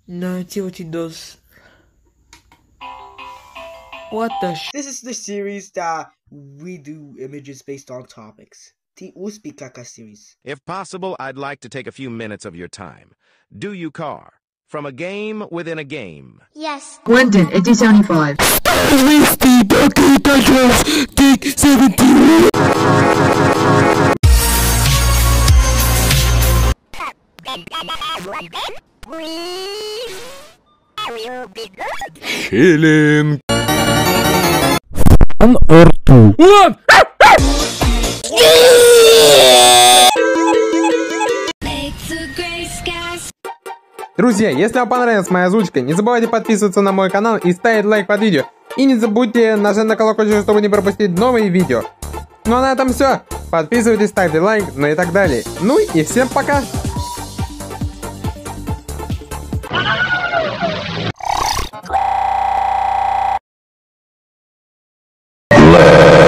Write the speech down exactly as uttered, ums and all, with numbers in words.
Naughty dos. What the sh- This is the series that we do images based on topics. The Uspikaka series. If possible, I'd like to take a few minutes of your time. Do you car? From a game within a game. Yes. London, eighteen seventy-five. Chilling. One or two. One. Друзья, если вам понравилась моя озвучка, не забывайте подписываться на мой канал и ставить лайк под видео. И не забудьте нажать на колокольчик, чтобы не пропустить новые видео. Ну а на этом все. Подписывайтесь, ставьте лайк, ну и так далее. Ну и всем пока! Love.